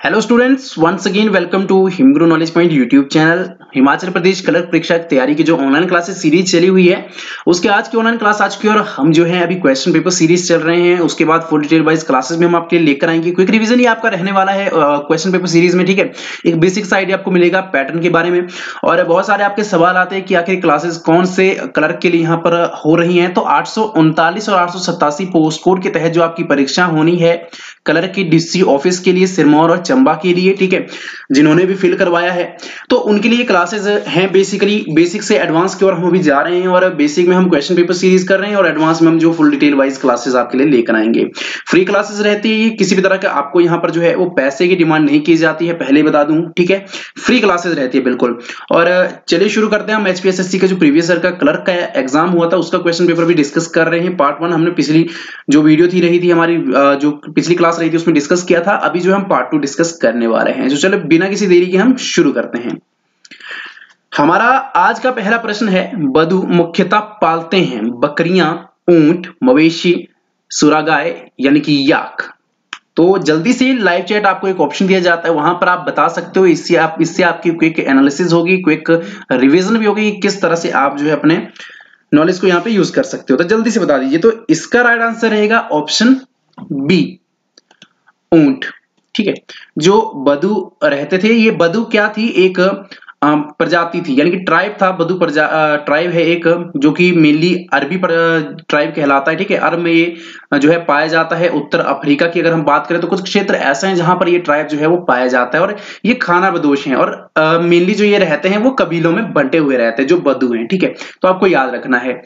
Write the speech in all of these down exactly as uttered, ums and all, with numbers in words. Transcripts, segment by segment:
Hello students, once again welcome to Himgro knowledge point YouTube channel. Himachal Pradesh clerk परीक्षा की तैयारी की जो ऑनलाइन क्लासेस सीरीज चली हुई है, उसके आज की ऑनलाइन क्लास आज की और हम जो है अभी क्वेश्चन पेपर सीरीज चल रहे हैं। उसके बाद फुल डिटेल वाइज क्लासेस में हम आपके लिए लेकर आएंगे। क्विक रिवीजन ही आपका रहने वाला है क्वेश्चन पेपर सीरीज में, ठीक है। एक बेसिक सा आइडिया आपको मिलेगा पैटर्न के बारे में, और बहुत सारे आपके सवाल आते हैं कि आखिर क्लासेस कौन से क्लर्क के लिए यहाँ पर हो रही है। तो आठ सौ उनतालीस और आठ सौ सतासी पोस्ट कोड के तहत जो आपकी परीक्षा होनी है क्लर्क की डीसी ऑफिस के लिए सिरमौर और चंबा के लिए, ठीक है, जिन्होंने भी फिल करवाया है तो उनके लिए क्लासेस हैं। बेसिकली बेसिक से एडवांस की ओर हम अभी जा रहे हैं, और बेसिक में हम क्वेश्चन पेपर सीरीज कर रहे हैं और एडवांस में हम जो फुल डिटेल वाइज क्लासेस आपके लिए लेकर आएंगे। फ्री क्लासेस रहती है, किसी भी तरह का आपको यहाँ पर जो है वो पैसे की डिमांड नहीं की जाती है, पहले बता दूं, ठीक है। फ्री क्लासेस रहती है बिल्कुल। और चलिए शुरू करते हैं। हम एचपीएसएससी का जो प्रीवियस ईयर का क्लर्क का एग्जाम हुआ था उसका क्वेश्चन पेपर भी डिस्कस कर रहे हैं। पार्ट वन हमने पिछली जो वीडियो थी रही थी हमारी, जो पिछली क्लास रही थी उसमें डिस्कस किया था। अभी जो हम पार्ट टू डिस्कस करने वाले हैं, जो चलो बिना किसी देरी के हम शुरू करते हैं। हमारा आज का पहला प्रश्न है, बधु मुख्यतः पालते हैं बकरियां, ऊंट, मवेशी, सुरागाय यानी कि याक। तो जल्दी से लाइव चैट आपको एक ऑप्शन दिया जाता है, वहां पर आप बता सकते हो। इससे आप इससे आपकी क्विक एनालिसिस होगी, क्विक रिवीजन भी होगी, किस तरह से आप जो है अपने नॉलेज को यहाँ पे यूज कर सकते हो। तो जल्दी से बता दीजिए। तो इसका राइट आंसर रहेगा ऑप्शन बी, ऊंट, ठीक है। जो बधु रहते थे, ये बधु क्या थी, एक प्रजाति थी, यानी कि ट्राइब था। बधु प्रजा ट्राइब है एक, जो कि मेनली अरबी ट्राइब कहलाता है, ठीक है। अरब में ये जो है पाया जाता है। उत्तर अफ्रीका की अगर हम बात करें तो कुछ क्षेत्र ऐसे हैं जहां पर ये ट्राइब जो है वो पाया जाता है, और ये खाना बदोश हैं, और मेनली जो ये रहते हैं वो कबीलों में बंटे हुए रहते हैं, जो बधु हैं, ठीक है। तो आपको याद रखना है।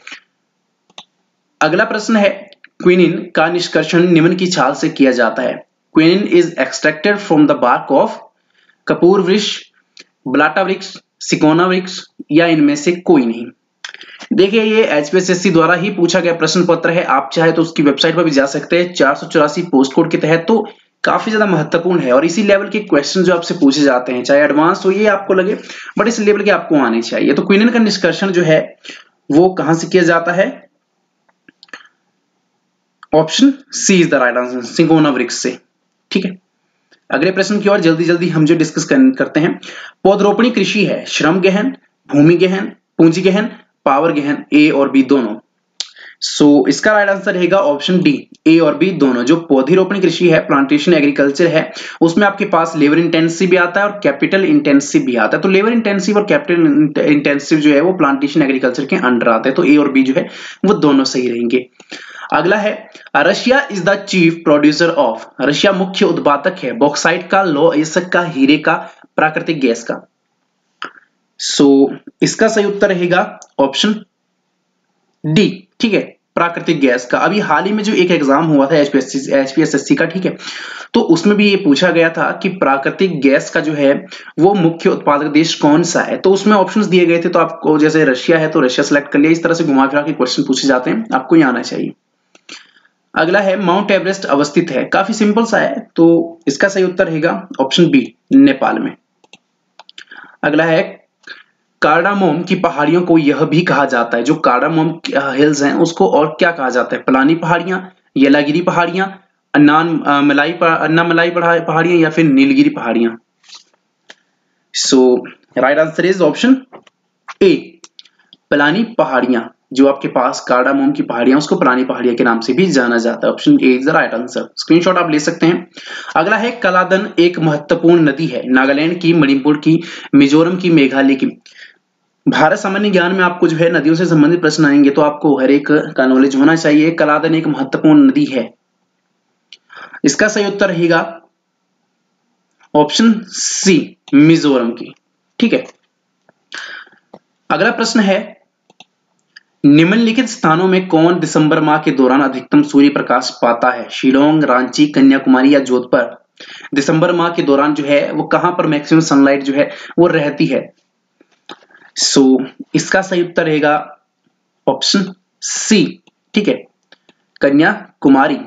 अगला प्रश्न है, क्विनिन का निष्कर्षण निम्न की छाल से किया जाता है। Quinine is extracted from the bark of कपूर वृक्ष, ब्लाटा वृक्ष, सिकोना वृक्ष, या इनमें से कोई नहीं। देखिए, ये एचपीएसएससी द्वारा ही पूछा गया प्रश्न पत्र है। आप चाहे तो उसकी वेबसाइट पर भी जा सकते हैं। चार सौ चौरासी पोस्ट कोड के तहत तो काफी ज्यादा महत्वपूर्ण है, और इसी लेवल के क्वेश्चन जो आपसे पूछे जाते हैं, चाहे एडवांस हो ये आपको लगे, बट इस लेवल के आपको आने चाहिए। तो क्विनिन का निष्कर्षण जो है वो कहां से किया जाता है? Option C is the right answer, cinchona वृक्ष से, ठीक है। अगले प्रश्न की ओर जल्दी जल्दी हम जो डिस्कस करते हैं। पौधरोपणी कृषि है श्रम गहन, भूमि गहन, पूंजी गहन, पावर गहन, ए और बी दोनों। सो so, इसका राइट आंसर रहेगा ऑप्शन डी, ए और बी दोनों। जो पौधरोपणी कृषि है, प्लांटेशन एग्रीकल्चर है, उसमें आपके पास लेबर इंटेंसिव भी आता है और कैपिटल इंटेंसिव भी आता है। तो लेबर इंटेंसिव और कैपिटल इंटेंसिव जो है वो प्लांटेशन एग्रीकल्चर के अंडर आते हैं। तो ए और बी जो है वो दोनों सही रहेंगे। अगला है, Russia is the chief producer of, Russia मुख्य उत्पादक है बॉक्साइट का, लौह अयस्क का, हीरे का, प्राकृतिक गैस का। सो so, इसका सही उत्तर रहेगा ऑप्शन डी, ठीक है, प्राकृतिक गैस का। अभी हाल ही में जो एक एग्जाम हुआ था एचपीएससी एचपीएसएससी का, ठीक है, तो उसमें भी ये पूछा गया था कि प्राकृतिक गैस का जो है वो मुख्य उत्पादक देश कौन सा है। तो उसमें ऑप्शंस दिए गए थे, तो आपको जैसे रशिया है तो रशिया सेलेक्ट कर लिया। इस तरह से घुमा फिरा के क्वेश्चन पूछे जाते हैं, आपको ये आना चाहिए। अगला है, माउंट एवरेस्ट अवस्थित है, काफी सिंपल सा है, तो इसका सही उत्तर रहेगा ऑप्शन बी, नेपाल में। अगला है, कार्डामोम की पहाड़ियों को यह भी कहा जाता है, जो कार्डामोम हिल्स हैं उसको और क्या कहा जाता है? पलानी पहाड़ियां, येलागिरी पहाड़ियां, अन्नान मलाई अन्नामलाई पहाड़ियां, या फिर नीलगिरी पहाड़ियां। So right answer is option a, Palani पहाड़ियां। जो आपके पास कार्डामोम की पहाड़ियां, उसको पलानी पहाड़ियां के नाम से भी जाना जाता है। Option a is the right answer. Screenshot आप ले सकते हैं। अगला है, कलादन एक महत्वपूर्ण नदी है, नागालैंड की, मणिपुर की, मिजोरम की, मेघालय की। भारत सामान्य ज्ञान में आपको जो है नदियों से संबंधित प्रश्न आएंगे, तो आपको हर एक का नॉलेज होना चाहिए। कलादन एक महत्वपूर्ण नदी है, इसका सही उत्तर रहेगा ऑप्शन सी, मिजोरम की, ठीक है। अगला प्रश्न है, निम्नलिखित स्थानों में कौन दिसंबर माह के दौरान अधिकतम सूर्य प्रकाश पाता है? शिलोंग, रांची, कन्याकुमारी या जोधपुर। दिसंबर माह के दौरान जो है वो कहां पर मैक्सिमम सनलाइट जो है वो रहती है? सो so, इसका सही उत्तर रहेगा ऑप्शन सी, ठीक है, कन्याकुमारी।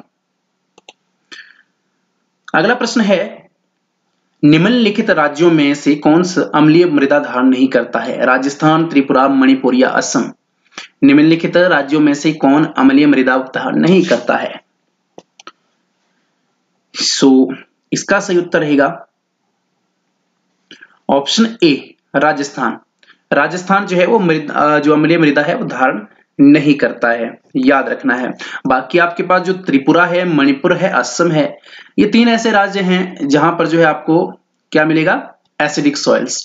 अगला प्रश्न है, निम्नलिखित राज्यों में से कौन सा अम्लीय मृदा धारण नहीं करता है? राजस्थान, त्रिपुरा, मणिपुर या असम। निम्नलिखित राज्यों में से कौन अम्लीय मृदा धारण नहीं करता है? सो so, इसका सही उत्तर रहेगा ऑप्शन ए राजस्थान। राजस्थान जो है वो मृदा जो अम्लीय मृदा है वो धारण नहीं करता है, याद रखना है। बाकी आपके पास जो त्रिपुरा है, मणिपुर है, असम है, ये तीन ऐसे राज्य हैं जहां पर जो है आपको क्या मिलेगा, एसिडिक सॉइल्स।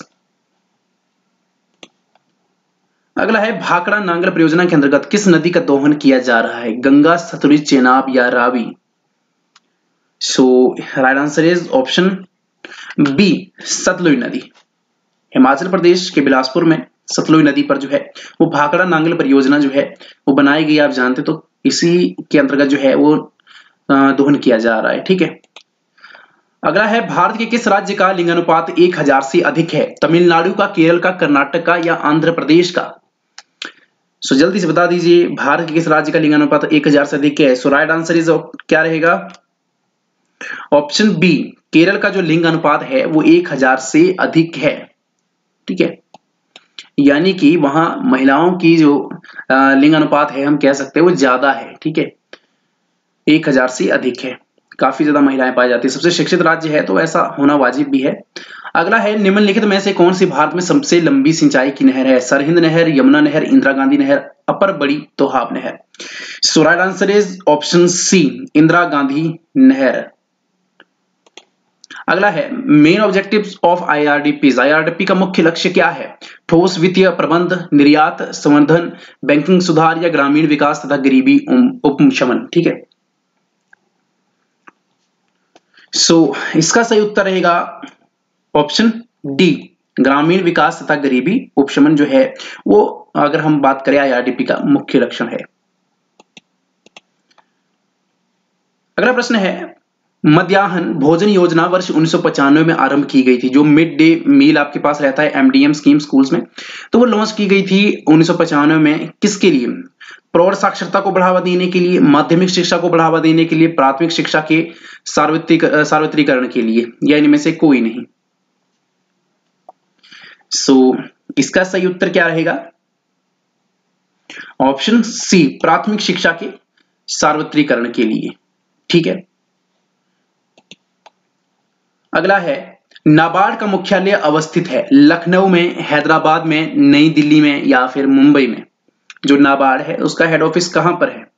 अगला है भाखड़ा नांगल परियोजना के अंतर्गत किस नदी का दोहन किया जा रहा है, गंगा, सतलुज, चेनाब या Ravi. So right answer is option b Sutlej नदी। हिमाचल प्रदेश के बिलासपुर में सतलुज नदी पर जो है वो भाखड़ा नांगल परियोजना जो है वो बनाई गई, आप जानते तो इसी के अंतर्गत जो है वो दोहन किया जा रहा है, ठीक है। अगला है भारत के किस राज्य का लिंगानुपात एक हजार से अधिक है, तमिलनाडु का, केरल का, कर्नाटक का या आंध्र प्रदेश का। सो जल्दी से बता दीजिए भारत के किस राज्य का लिंगानुपात एक हजार से अधिक है। सो राइट आंसर इज क्या रहेगा, ऑप्शन बी केरल का जो लिंग अनुपात है वो एक हजार से अधिक है, ठीक है। यानी कि वहां महिलाओं की जो लिंग अनुपात है हम कह सकते हैं वो ज्यादा है, ठीक है, एक हजार से अधिक है, काफी ज्यादा महिलाएं पाई जाती है। सबसे शिक्षित राज्य है तो ऐसा होना वाजिब भी है। अगला है निम्नलिखित में से कौन सी भारत में सबसे लंबी सिंचाई की नहर है, सरहिंद नहर, यमुना नहर, इंदिरा गांधी नहर, अपर बड़ी तोहाब नहर। So right answer is option c Indira Gandhi नहर। अगला है main objectives of IRDP. IRDP का मुख्य लक्ष्य क्या है, ठोस वित्तीय प्रबंध, निर्यात, संवर्धन, बैंकिंग सुधार या ग्रामीण विकास तथा गरीबी उपशमन, ठीक है। सो so, इसका सही उत्तर रहेगा ऑप्शन डी ग्रामीण विकास तथा गरीबी उपशमन जो है वो अगर हम बात करें आईआरडीपी का मुख्य लक्षण है। अगला प्रश्न है मध्याह्न भोजन योजना वर्ष उन्नीस सौ पचानवे में आरंभ की गई थी। जो मिड डे मील आपके पास रहता है एमडीएम स्कीम स्कूल्स में, तो वो लॉन्च की गई थी उन्नीस सौ पचानवे में। किसके लिए, प्रौढ़ साक्षरता को बढ़ावा देने के लिए, माध्यमिक शिक्षा को बढ़ावा देने के लिए, प्राथमिक शिक्षा के सार्वत्रिक सार्वत्रिकरण के लिए, या इनमें से कोई नहीं। सो so, इसका सही उत्तर क्या रहेगा, ऑप्शन सी प्राथमिक शिक्षा के सार्वत्रिकरण के लिए, ठीक है। अगला है नाबार्ड का मुख्यालय अवस्थित है लखनऊ में, हैदराबाद में, नई दिल्ली में या फिर मुंबई में। जो नाबार्ड है उसका हेड ऑफिस कहां पर है।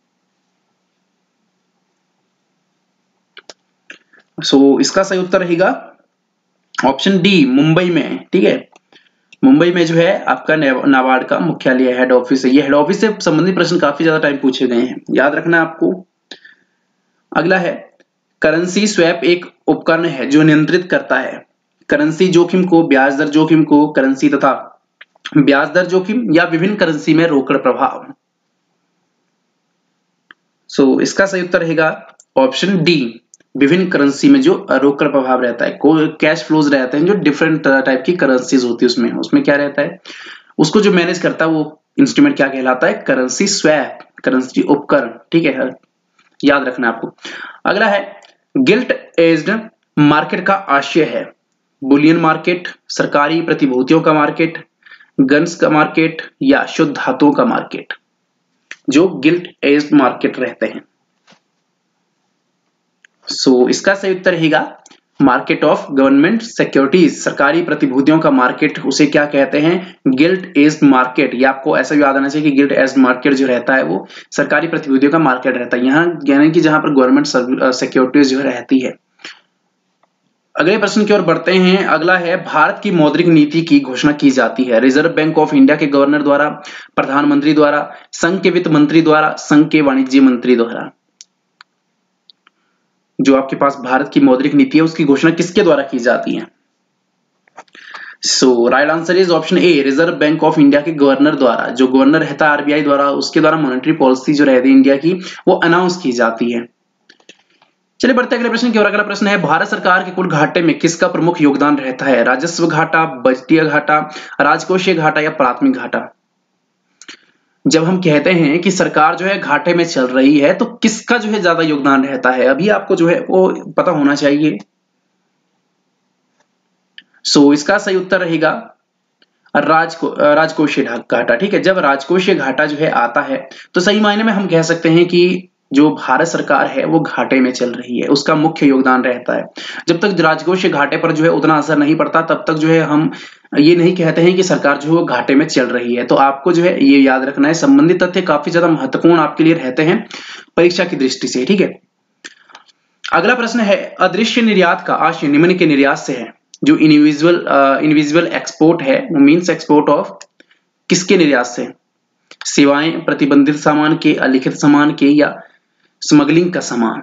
सो so, इसका सही उत्तर रहेगा ऑप्शन डी मुंबई में, ठीक है। मुंबई में जो है आपका नाबार्ड का मुख्यालय हेड ऑफिस है। ये हेड ऑफिस से संबंधित प्रश्न काफी ज्यादा टाइम पूछे गए हैं, याद रखना आपको। अगला है करेंसी स्वैप एक उपकरण है जो नियंत्रित करता है करेंसी जोखिम को, ब्याज दर जोखिम को, करेंसी तथा ब्याज दर जोखिम या विभिन्न करेंसी में रोकड़ प्रभाव। सो so, इसका सही उत्तर रहेगा ऑप्शन डी विभिन्न करेंसी में जो रोकड़ प्रभाव रहता है, कैश फ्लोज रहते हैं जो डिफरेंट टाइप की करेंसीज होती है उसमें उसमें क्या रहता है, उसको जो मैनेज करता है वो इंस्ट्रूमेंट क्या कहलाता है, करेंसी स्वैप, करेंसी उपकरण, ठीक है, याद रखना आपको। अगला है गिल्ट एज्ड मार्केट का आशय है बुलियन मार्केट, सरकारी प्रतिभूतियों का मार्केट, गन्स का मार्केट या शुद्ध धातुओं का मार्केट। जो गिल्ट एज्ड मार्केट रहते हैं। सो so, इसका सही उत्तर रहेगा मार्केट ऑफ गवर्नमेंट सिक्योरिटीज, सरकारी प्रतिभूतियों का मार्केट उसे क्या कहते हैं, गिल्ट एज्ड मार्केट। ये आपको ऐसा याद आना चाहिए कि गिल्ट एज्ड मार्केट जो रहता है वो सरकारी प्रतिभूतियों का मार्केट रहता है, यहाँ यानी कि जहां पर गवर्नमेंट सिक्योरिटीज जो रहती है। अगले प्रश्न की ओर बढ़ते हैं। अगला है भारत की मौद्रिक नीति की घोषणा की जाती है रिजर्व बैंक ऑफ इंडिया के गवर्नर द्वारा, प्रधानमंत्री द्वारा, संघ के वित्त मंत्री द्वारा, संघ के वाणिज्य मंत्री द्वारा। जो आपके पास भारत की मौद्रिक नीति है उसकी घोषणा किसके द्वारा की जाती है। So right answer is option A Reserve Bank of India के गवर्नर द्वारा। जो गवर्नर रहता है आरबीआई द्वारा, उसके द्वारा मॉनेटरी पॉलिसी जो रहती है इंडिया की वो अनाउंस की जाती है। चलिए बढ़ते अगले प्रश्न की ओर। अगला प्रश्न है भारत सरकार के कुल घाटे में किसका प्रमुख योगदान रहता है, राजस्व घाटा, बजटीय घाटा, राजकोषीय घाटा या प्राथमिक घाटा। जब हम कहते हैं कि सरकार जो है घाटे में चल रही है तो किसका जो है ज्यादा योगदान रहता है, अभी आपको जो है वो पता होना चाहिए। सो so, इसका सही उत्तर रहेगा राजको राजकोषीय घाटा, ठीक है। जब राजकोषीय घाटा जो है आता है तो सही मायने में हम कह सकते हैं कि जो भारत सरकार है वो घाटे में चल रही है, उसका मुख्य योगदान रहता है। जब तक राजकोष घाटे पर जो है उतना असर नहीं पड़ता, तब तक जो है हम ये नहीं कहते हैं कि सरकार जो है वो घाटे में चल रही है। तो आपको जो है ये याद रखना है, संबंधित तथ्य काफी ज्यादा महत्वपूर्ण आपके लिए रहते हैं परीक्षा की दृष्टि से, ठीक है। अगला प्रश्न है, अदृश्य निर्यात का आशय निम्न के निर्यात से है। जो इनविजिबल इनविजिबल एक्सपोर्ट है वो मीन्स एक्सपोर्ट ऑफ किसके निर्यात से? सेवाएं, प्रतिबंधित सामान के, अलिखित सामान के, या स्मगलिंग का सामान?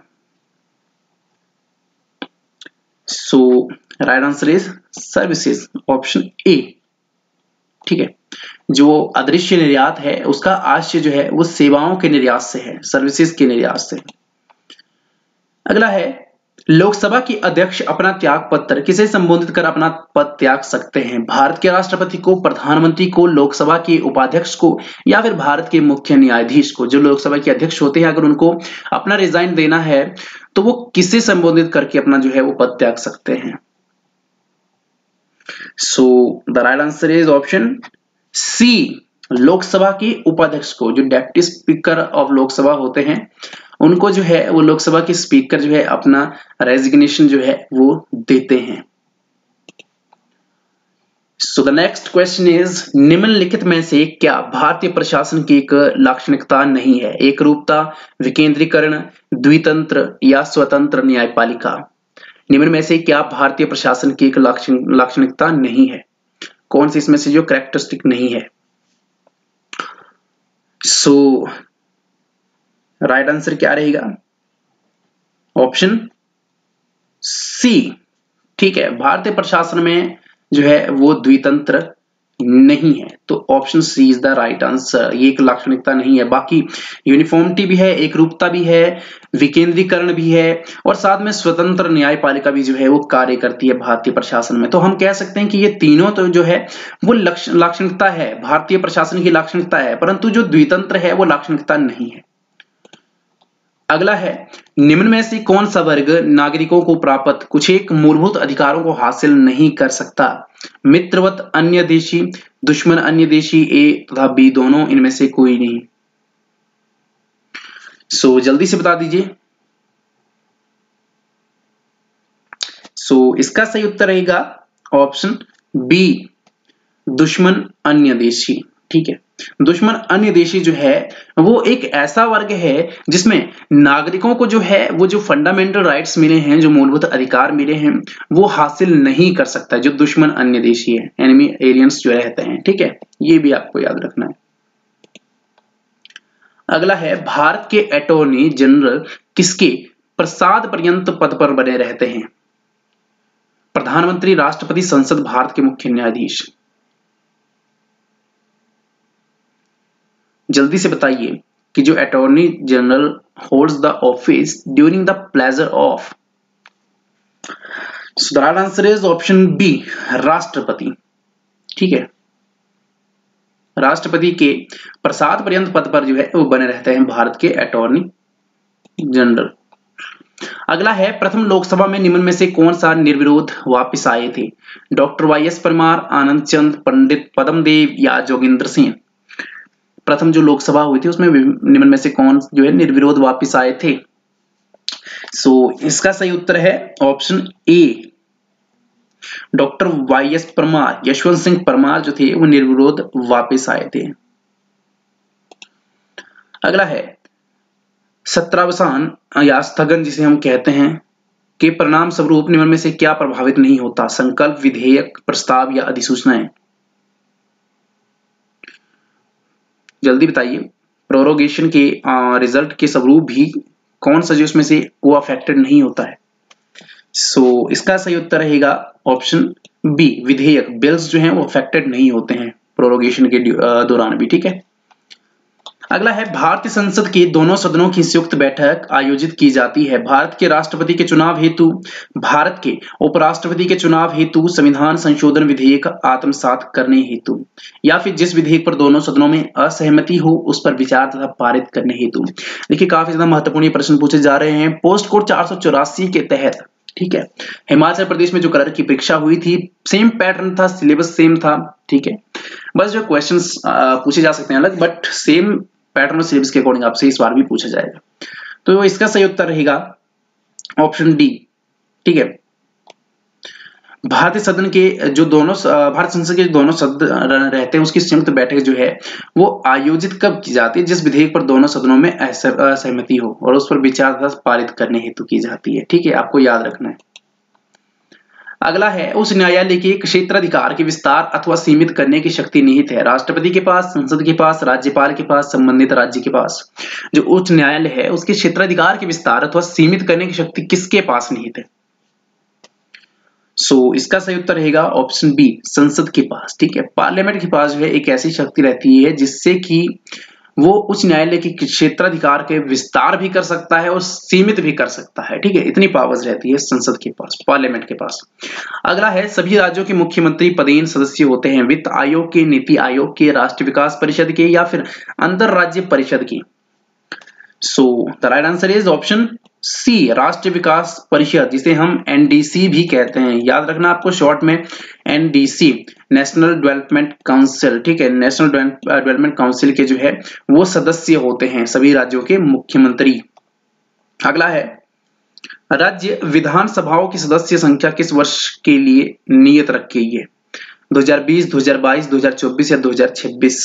So right answer is services, option A, ठीक है। जो अदृश्य निर्यात है उसका आशय जो है वो सेवाओं के निर्यात से है, सर्विसेज के निर्यात से। अगला है, लोकसभा की अध्यक्ष अपना त्याग पत्र किसे संबोधित कर अपना पद त्याग सकते हैं? भारत के राष्ट्रपति को, प्रधानमंत्री को, लोकसभा के उपाध्यक्ष को, या फिर भारत के मुख्य न्यायाधीश को? जो लोकसभा के अध्यक्ष होते हैं, अगर उनको अपना रिजाइन देना है तो वो किसे संबोधित करके अपना जो है वो पद त्याग सकते हैं? So the right answer is option C, Lok Sabha के उपाध्यक्ष को। जो डेप्टी स्पीकर ऑफ लोकसभा होते हैं उनको जो है वो लोकसभा के स्पीकर जो है अपना रेजिग्नेशन जो है वो देते हैं। So the next question is, निम्नलिखित में से क्या भारतीय प्रशासन की एक लाक्षणिकता नहीं है? एकरूपता, विकेंद्रीकरण, द्वितंत्र, या स्वतंत्र न्यायपालिका? निम्न में से क्या भारतीय प्रशासन की एक लाक्षणिकता नहीं है? कौन सी इसमें से जो कैरेक्टरिस्टिक नहीं है? सो राइट आंसर क्या रहेगा? ऑप्शन सी, ठीक है। भारतीय प्रशासन में जो है वो द्वितंत्र नहीं है, तो option C is the right answer. ये एक लाक्षणिकता नहीं है। बाकी यूनिफॉर्मिटी भी है, एकरूपता भी है, विकेंद्रीकरण भी है, और साथ में स्वतंत्र न्यायपालिका भी जो है वो कार्य करती है भारतीय प्रशासन में। तो हम कह सकते हैं कि ये तीनों तो जो है वो लाक्षणिकता है, भारतीय प्रशासन की लाक्षणिकता है, परंतु जो द्वितंत्र है वो लाक्षणिकता नहीं है। अगला है, निम्न में से कौन सा वर्ग नागरिकों को प्राप्त कुछ एक मूलभूत अधिकारों को हासिल नहीं कर सकता? मित्रवत, अन्य देशी, दुश्मन अन्य देशी, ए तथा बी दोनों, इनमें से कोई नहीं। सो so, जल्दी से बता दीजिए। सो so, इसका सही उत्तर रहेगा ऑप्शन बी, दुश्मन अन्य देशी, ठीक है। दुश्मन अन्य देशी जो है वो एक ऐसा वर्ग है जिसमें नागरिकों को जो है वो जो फंडामेंटल राइट्स मिले हैं, जो मूलभूत अधिकार मिले हैं, वो हासिल नहीं कर सकता, जो दुश्मन अन्य देशी है, एनिमी एलियंस जो रहते हैं, ठीक है। ये भी आपको याद रखना है। अगला है, भारत के अटॉर्नी जनरल किसके प्रसाद पर्यंत पद पर बने रहते हैं? प्रधानमंत्री, राष्ट्रपति, संसद, भारत के मुख्य न्यायाधीश? जल्दी से बताइए कि जो attorney general holds the office during the pleasure of. So the right answer is option B, राष्ट्रपति, ठीक है। राष्ट्रपति के प्रसाद पर्यंत पद पर जो है वो बने रहते हैं भारत के अटॉर्नी जनरल। अगला है, प्रथम लोकसभा में निम्न में से कौन सा निर्विरोध वापस आए थे? Doctor Y S Parmar, Anand Chand, Pandit Padmadev, या जोगिंदर सिंह? प्रथम जो लोकसभा हुई थी उसमें निम्न में से कौन जो है निर्विरोध वापस आए थे? सो so, इसका सही उत्तर है option A, doctor Y S Parmar, Yashwant Singh Parmar जो थे वो निर्विरोध वापस आए थे। अगला है, सत्रावसान या स्थगन जिसे हम कहते हैं के परिणाम स्वरूप निम्न में से क्या प्रभावित नहीं होता? संकल्प, विधेयक, प्रस्ताव, या अधिसूचनाएं? जल्दी बताइए। प्रोरोगेशन के रिजल्ट के स्वरूप भी कौन सा जो इसमें से वो अफेक्टेड नहीं होता है? सो so, इसका सही उत्तर रहेगा ऑप्शन बी, विधेयक, बिल्स जो हैं वो अफेक्टेड नहीं होते हैं प्रोरोगेशन के दौरान भी, ठीक है। अगला है, भारतीय संसद के दोनों सदनों की संयुक्त बैठक आयोजित की जाती है भारत के राष्ट्रपति के चुनाव हेतु, भारत के उपराष्ट्रपति के चुनाव हेतु, संविधान संशोधन विधेयक आत्मसात करने हेतु, या फिर जिस विधेयक पर दोनों सदनों में असहमति हो उस पर विचार तथा पारित करने हेतु। देखिए काफी ज्यादा महत्वपूर्ण प्रश्न पूछे जा रहे हैं पोस्ट कोड चार सौ चौरासी के तहत, ठीक है। हिमाचल प्रदेश में जो कलर की परीक्षा हुई थी सेम पैटर्न था, सिलेबस सेम था, ठीक है। बस जो क्वेश्चंस पूछे जा सकते हैं अलग, बट सेम पैटर्न और सिलेबस के अकॉर्डिंग आपसे इस बार भी पूछा जाएगा। तो इसका सही उत्तर रहेगा ऑप्शन डी। ठीक है, भारतीय सदन के जो दोनों भारत संसद के दोनों सदन रहते हैं उसकी संयुक्त बैठक जो है वो आयोजित कब की जाती है? जिस विधेयक पर दोनों सदनों में असहमति हो और उस पर विचार पारित करने हेतु की जाती है। ठीक है, आपको याद रखना है। अगला है, उस न्यायालय के क्षेत्राधिकार के विस्तार अथवा सीमित करने की शक्ति निहित है राष्ट्रपति के पास, संसद के पास, राज्यपाल के पास, संबंधित राज्य के पास। जो उच्च न्यायालय है उसके क्षेत्राधिकार के विस्तार अथवा सीमित करने की शक्ति किसके पास निहित है? सो so, इसका सही उत्तर रहेगा ऑप्शन बी, संसद के पास। ठीक है, पार्लियामेंट के पास जो है एक ऐसी शक्ति रहती है जिससे कि वो उच्च न्यायालय के क्षेत्राधिकार के विस्तार भी कर सकता है और सीमित भी कर सकता है। ठीक है, इतनी पावर्स रहती है संसद के पास, पार्लियामेंट के पास। अगला है, सभी राज्यों के मुख्यमंत्री पदेन सदस्य होते हैं वित्त आयोग के, नीति आयोग के, राष्ट्रीय विकास परिषद के या फिर अंतर राज्य परिषद की। So the right answer is option C, राष्ट्रीय विकास परिषद, जिसे हम एनडीसी भी कहते हैं। याद रखना आपको शॉर्ट में एनडीसी, नेशनल डेवलपमेंट काउंसिल। ठीक है, नेशनल डेवलपमेंट काउंसिल के जो है वो सदस्य होते हैं सभी राज्यों के मुख्यमंत्री। अगला है, राज्य विधानसभाओं की सदस्य संख्या किस वर्ष के लिए नियत रखी गई है? दो हज़ार बीस, दो हज़ार बाईस, दो हज़ार चौबीस या दो हज़ार छब्बीस?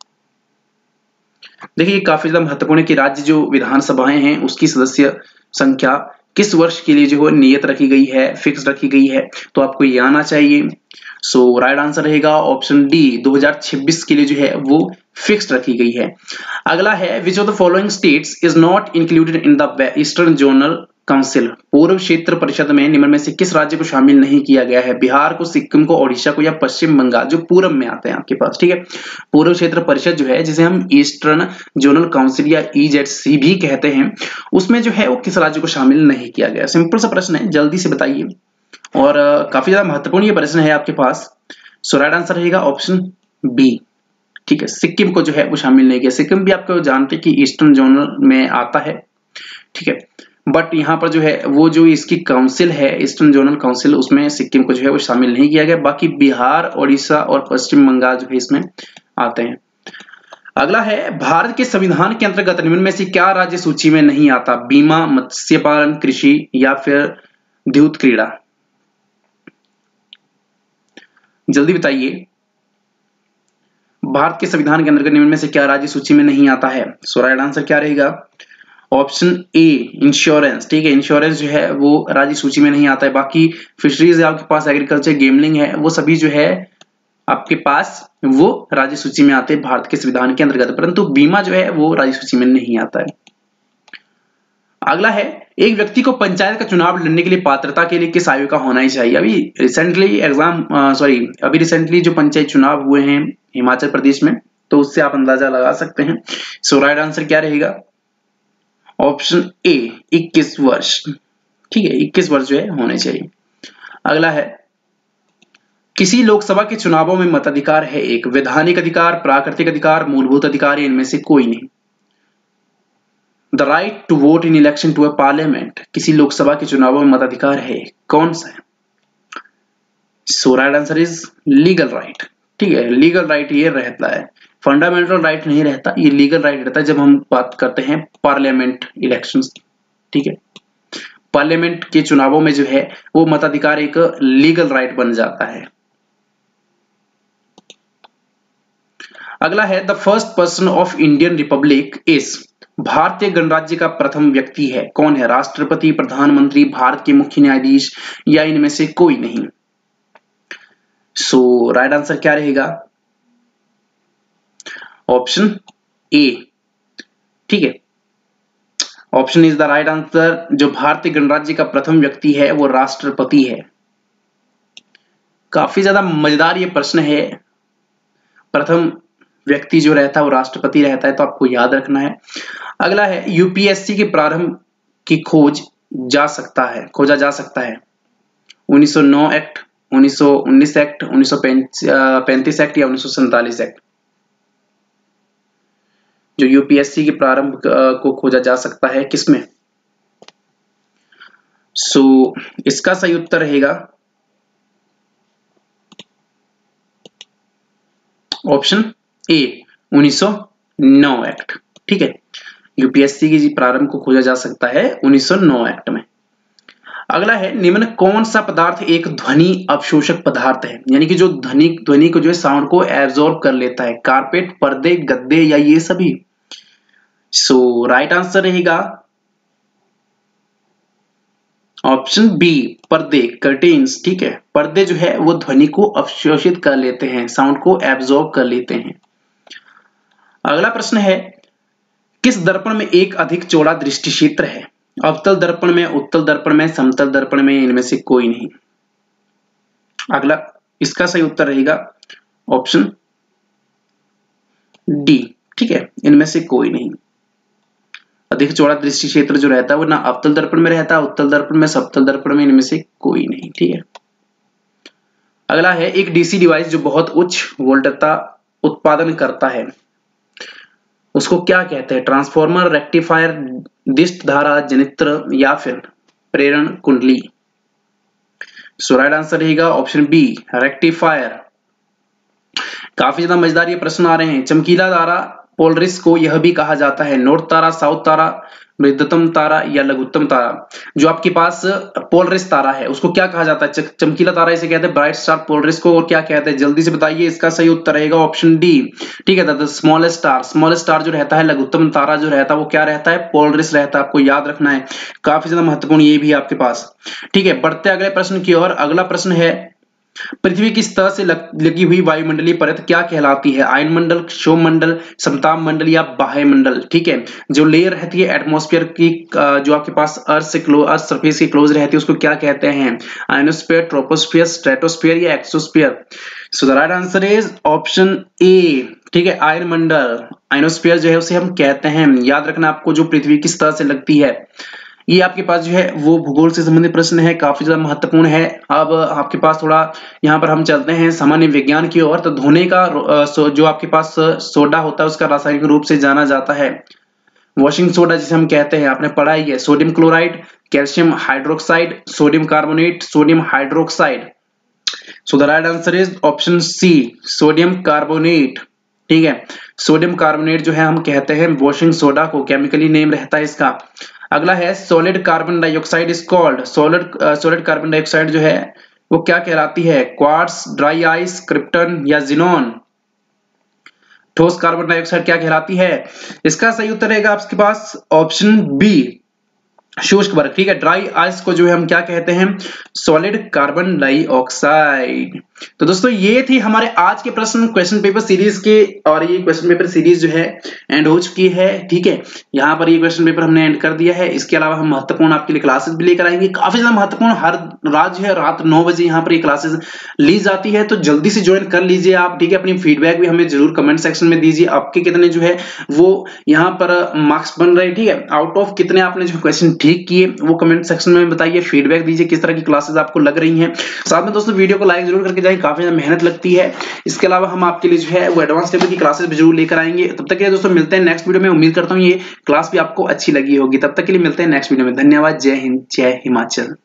देखिए काफी ज्यादा महत्वपूर्ण है कि राज्य जो विधानसभाएं हैं उसकी सदस्य संख्या किस वर्ष के लिए जो है नियत रखी गई है, फिक्स रखी गई है, तो आपको ये आना चाहिए। सो राइट आंसर रहेगा ऑप्शन डी, दो हज़ार छब्बीस के लिए जो है वो फिक्स रखी गई है। अगला है, which of the following states is not included in the eastern zonal council? पूर्व क्षेत्र परिषद में निम्न में से किस राज्य को शामिल नहीं किया गया है? बिहार को, सिक्किम को, ओडिशा को या पश्चिम बंगाल, जो पूर्व में आते हैं आपके पास। ठीक है, पूर्व क्षेत्र परिषद जो है जिसे हम ईस्टर्न जोनल काउंसिल या ईजेडसी भी कहते हैं, उसमें जो है वो किस राज्य को शामिल नहीं किया गया? सिंपल सा प्रश्न है, जल्दी से बताइए, और काफी ज्यादा महत्वपूर्ण ये प्रश्न है आपके पास। सो राइट आंसर रहेगा ऑप्शन बी। ठीक है, सिक्किम को जो है वो शामिल नहीं किया। सिक्किम भी आपको जानते कि ईस्टर्न जोनल में आता है। ठीक है, बट यहाँ पर जो है वो जो इसकी काउंसिल है ईस्टर्न जोनल काउंसिल, उसमें सिक्किम को जो है वो शामिल नहीं किया गया। बाकी बिहार, ओडिशा और पश्चिम बंगाल जो है इसमें आते हैं। अगला है, भारत के संविधान के अंतर्गत निम्न में से क्या राज्य सूची में नहीं आता? बीमा, मत्स्य पालन, कृषि या फिर द्यूत क्रीड़ा? जल्दी बताइए, भारत के संविधान के अंतर्गत निम्न में से क्या राज्य सूची में नहीं आता है? सो राइट आंसर क्या रहेगा? Option A, insurance. ठीक है, इंश्योरेंस जो है वो राज्य सूची में नहीं आता है। बाकी फिशरीज है आपके पास, एग्रीकल्चर, गेमलिंग है, वो सभी जो है आपके पास वो राज्य सूची में आते हैं भारत के संविधान के अंतर्गत, परंतु बीमा जो है वो राज्य सूची में नहीं आता है। अगला है, एक व्यक्ति को पंचायत का चुनाव लड़ने के लिए पात्रता के लिए किस आयु का होना ही चाहिए? अभी रिसेंटली एग्जाम सॉरी अभी रिसेंटली जो पंचायत चुनाव हुए हैं हिमाचल प्रदेश में, तो उससे आप अंदाजा लगा सकते हैं। सो राइट आंसर क्या रहेगा? ऑप्शन ए, इक्कीस वर्ष। ठीक है, इक्कीस वर्ष जो है होने चाहिए। अगला है, किसी लोकसभा के चुनावों में मताधिकार है एक वैधानिक अधिकार, प्राकृतिक अधिकार, मूलभूत अधिकार, इनमें से कोई नहीं। The right to vote in election to a parliament, किसी लोकसभा के चुनावों में मताधिकार है, कौन सा है? So right answer is legal right. ठीक है, लीगल राइट ये रहता है, फंडामेंटल राइट नहीं रहता, ये लीगल राइट रहता है जब हम बात करते हैं पार्लियामेंट इलेक्शंस। ठीक है, पार्लियामेंट के चुनावों में जो है वो मताधिकार एक लीगल राइट बन जाता है। अगला है, the first person of Indian republic is, भारतीय गणराज्य का प्रथम व्यक्ति है, कौन है? राष्ट्रपति, प्रधानमंत्री, भारत के मुख्य न्यायाधीश या इनमें से कोई नहीं? सो राइट आंसर क्या रहेगा? Option A. ठीक है, option is the right answer. जो भारतीय गणराज्य का प्रथम व्यक्ति है वो राष्ट्रपति है। काफी ज्यादा मजेदार ये प्रश्न है, प्रथम व्यक्ति जो रहता है वो राष्ट्रपति रहता है, तो आपको याद रखना है। अगला है, यूपीएससी के प्रारंभ की खोज जा सकता है खोजा जा सकता है उन्नीस सौ नौ एक्ट, उन्नीस सौ उन्नीस एक्ट, उन्नीस सौ पैंतीस एक्ट या उन्नीस सौ सैंतालीस एक्ट? जो यूपीएससी के प्रारंभ को खोजा जा सकता है किसमें? सो so, इसका सही उत्तर रहेगा ऑप्शन ए, उन्नीस सौ नौ एक्ट। ठीक है, यूपीएससी की प्रारंभ को खोजा जा सकता है उन्नीस सौ नौ एक्ट में। अगला है, निम्न कौन सा पदार्थ एक ध्वनि अवशोषक पदार्थ है, यानी कि जो ध्वनि ध्वनि को जो है साउंड को एब्जॉर्ब कर लेता है। कारपेट, पर्दे, गद्दे या ये सभी? सो राइट आंसर रहेगा ऑप्शन बी, पर्दे, कर्टेन्स। ठीक है, पर्दे जो है वो ध्वनि को अवशोषित कर लेते हैं, साउंड को एब्जॉर्ब कर लेते हैं। अगला प्रश्न है, किस दर्पण में एक अधिक चौड़ा दृष्टि क्षेत्र है? अवतल दर्पण में, उत्तल दर्पण में, समतल दर्पण में, इनमें से कोई नहीं। अगला, इसका सही उत्तर रहेगा ऑप्शन डी। ठीक है, इनमें से कोई नहीं। अधिक चौड़ा दृष्टि क्षेत्र जो रहता है वो ना अवतल दर्पण में रहता है, उत्तल दर्पण में, समतल दर्पण में, इनमें से कोई नहीं। ठीक है। अगला है, एक डीसी डिवाइस जो बहुत उच्च वोल्टता उत्पादन करता है उसको क्या कहते हैं? ट्रांसफॉर्मर, रेक्टिफायर, दिष्ट धारा जनित्र या फिर प्रेरण कुंडली? सो राइट आंसर रहेगा ऑप्शन बी, रेक्टिफायर। काफी ज्यादा मजेदार ये प्रश्न आ रहे हैं। चमकीला तारा पोलरिस को यह भी कहा जाता है नॉर्थ तारा, साउथ तारा, मृदतम तारा या लघुत्तम तारा? जो आपके पास पोलरिस तारा है उसको क्या कहा जाता है? चमकीला तारा इसे कहते हैं, ब्राइट स्टार पोलरिस को, और क्या कहते हैं? जल्दी से बताइए, इसका सही उत्तर रहेगा ऑप्शन डी। ठीक है, the smallest star. Smallest star जो रहता है, लघुत्तम तारा जो रहता है वो क्या रहता है? पोलरिस रहता है। आपको याद रखना है, काफी ज्यादा महत्वपूर्ण ये भी आपके पास। ठीक है, बढ़ते अगले प्रश्न की ओर। अगला प्रश्न है, पृथ्वी की सतह से लगी हुई वायुमंडलीय परत क्या कहलाती है? आयनमंडल, क्षोभमंडल, समताप मंडल या बाह्य मंडल? ठीक है, जो लेयर रहती है एटमॉस्फेयर की, जो आपके पास अर्थ से क्लोज, अर्थ सरफेस के क्लोज रहती है, उसको क्या कहते हैं? आयनोस्फीयर, ट्रोपोस्फीयर, स्ट्रेटोस्फीयर या exosphere? So the right answer is option A. ठीक है, आयनमंडल, आयनोस्फीयर जो है उसे हम कहते हैं। याद रखना आपको, जो पृथ्वी की सतह से लगती है। ये आपके पास जो है वो भूगोल से संबंधित प्रश्न है, काफी ज्यादा महत्वपूर्ण है। अब आपके पास थोड़ा यहाँ पर हम चलते हैं सामान्य विज्ञान की ओर। तो धोने का जो आपके पास सोडा होता है उसका रासायनिक रूप से जाना जाता है वॉशिंग सोडा, जिसे हम कहते हैं, आपने पढ़ा ही है। Sodium chloride, calcium hydroxide, sodium carbonate, sodium hydroxide? So the right answer is option C, sodium carbonate. ठीक है, सोडियम कार्बोनेट जो है हम कहते हैं वॉशिंग सोडा को, केमिकली नेम रहता है इसका। अगला है, solid carbon dioxide is called, solid solid carbon dioxide जो है वो क्या कहलाती है? क्वार्ट्ज, ड्राई आइस, क्रिप्टन या जिनोन? ठोस कार्बन डाइऑक्साइड क्या कहलाती है? इसका सही उत्तर रहेगा आपके पास ऑप्शन बी, शुष्क बर्फ। ठीक है, ड्राई आइस को जो है हम क्या कहते हैं? Solid carbon dioxide. तो दोस्तों ये थी हमारे आज के प्रश्न क्वेश्चन पेपर सीरीज के, और ये क्वेश्चन पेपर सीरीज जो है एंड हो चुकी है। ठीक है, यहाँ पर ये क्वेश्चन पेपर हमने एंड कर दिया है। इसके अलावा हम महत्वपूर्ण आपके लिए क्लासेस भी लेकर आएंगे, काफी ज्यादा महत्वपूर्ण। हर रात जो है रात नौ बजे यहाँ पर ये क्लासेस ली जाती है, तो जल्दी से ज्वाइन कर लीजिए आप। ठीक है, अपनी फीडबैक भी हमें जरूर कमेंट सेक्शन में दीजिए, आपके कितने जो है वो यहाँ पर मार्क्स बन रहे हैं। ठीक है, आउट ऑफ कितने आपने जो क्वेश्चन ठीक किए वो कमेंट सेक्शन में बताइए, फीडबैक दीजिए किस तरह की क्लासेस आपको लग रही हैं। साथ में दोस्तों वीडियो को लाइक जरूर करके जाएं, काफी ज्यादा मेहनत लगती है। इसके अलावा हम आपके लिए जो है वो एडवांस लेवल की क्लासेस भी जरूर लेकर आएंगे। तब तक के लिए दोस्तों मिलते हैं नेक्स्ट वीडियो में। उम्मीद करता हूँ ये क्लास भी आपको अच्छी लगी होगी। तब तक के लिए मिलते हैं नेक्स्ट वीडियो में। धन्यवाद। जय हिंद, जय हिमाचल।